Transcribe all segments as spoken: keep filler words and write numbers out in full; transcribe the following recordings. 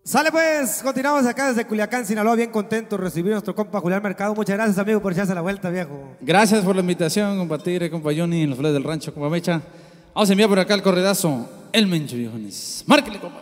Sale pues, continuamos acá desde Culiacán, Sinaloa, bien contentos de recibir a nuestro compa Julián Mercado. Muchas gracias, amigo, por echarse la vuelta, viejo. Gracias por la invitación, compa Tigre, compa Johnny, en los flores del rancho, compa Mecha. Vamos a enviar por acá el corredazo, el Mencho, viejones. Márquele, compa.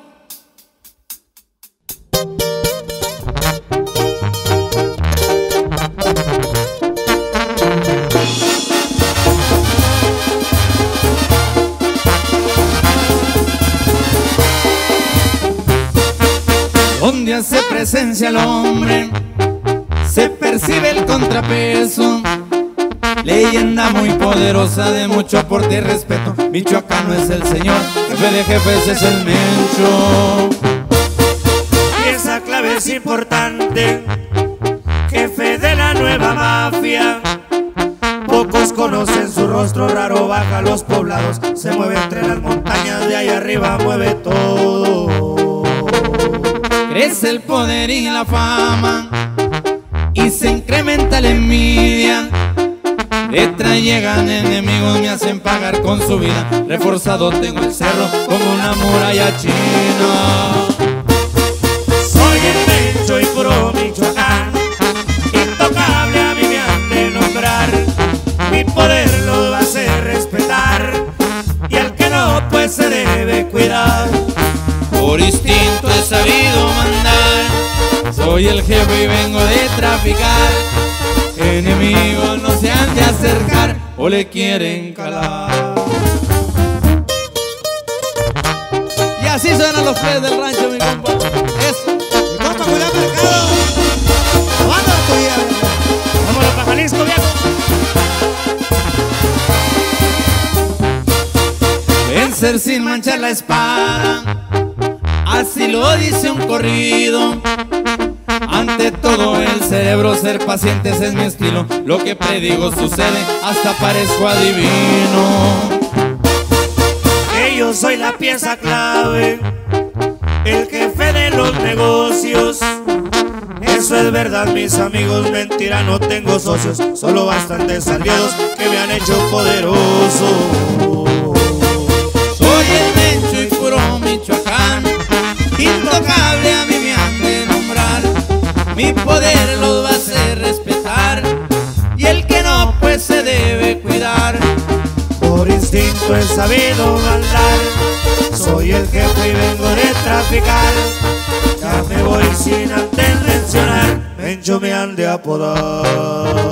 Donde hace presencia el hombre, se percibe el contrapeso. Leyenda muy poderosa de mucho aporte y respeto. Michoacano es el señor, jefe de jefes es el Mencho. Y esa clave es importante, jefe de la nueva mafia. Pocos conocen su rostro raro, baja los poblados, se mueve entre las montañas, de ahí arriba mueve todo. Crece el poder y la fama y se incrementa la envidia. Detrás llegan enemigos, me hacen pagar con su vida. Reforzado tengo el cerro como una muralla china. Soy el Mencho y puro Michoacán, intocable a mí me han de nombrar. Mi poder lo va a hacer respetar, y el que no pues se debe cuidar. Por instinto he sabido mandar, soy el jefe y vengo de traficar. Enemigos no se han de acercar o le quieren calar. Y así suenan los pies del rancho, mi compa. Eso. Mi compa Julián Mercado, la banda tuya. Vámonos para Jalisco, viejo. Vencer sin manchar la espada, así lo dice un corrido. Ante todo el cerebro, ser pacientes es mi estilo. Lo que predigo sucede, hasta parezco adivino. Que yo soy la pieza clave, el jefe de los negocios. Eso es verdad, mis amigos, mentira, no tengo socios, solo bastantes aliados que me han hecho poderoso. Soy el Mencho y puro Michoacán, intocable a mí me han de nombrar. Mi poder los va a hacer respetar, y el que no pues se debe cuidar. Por instinto he sabido mandar, soy el jefe y vengo de traficar. Ya me voy sin antes mencionar, Mencho me han de apodar.